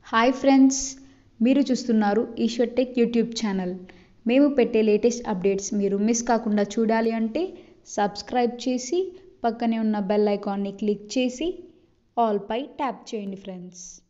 Hi friends, మీరు చూస్తున్నారు Eshwar tech YouTube channel. మేము పెట్టే లేటెస్ట్ అప్డేట్స్ మీరు మిస్ కాకుండా చూడాలి అంటే సబ్స్క్రైబ్ చేసి పక్కనే ఉన్న బెల్ ఐకాన్ని క్లిక్ చేసి ఆల్ పై ట్యాప్ చేయండి ఫ్రెండ్స్.